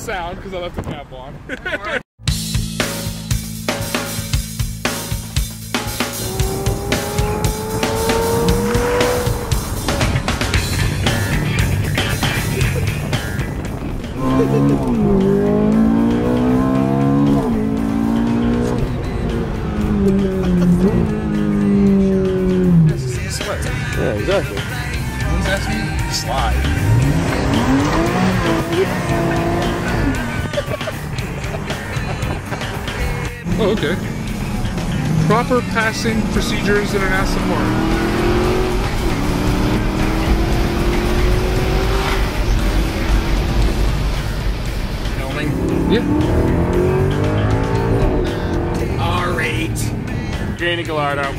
sound because I left the cap on. Yeah, exactly. What's that mean? Slide. Oh, okay. Proper passing procedures in an Aston Martin. Filming? Yeah. R8. Danny Gallardo.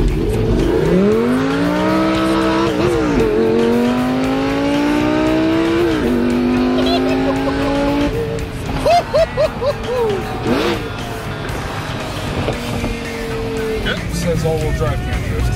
Yep, says all-wheel drive can't drift.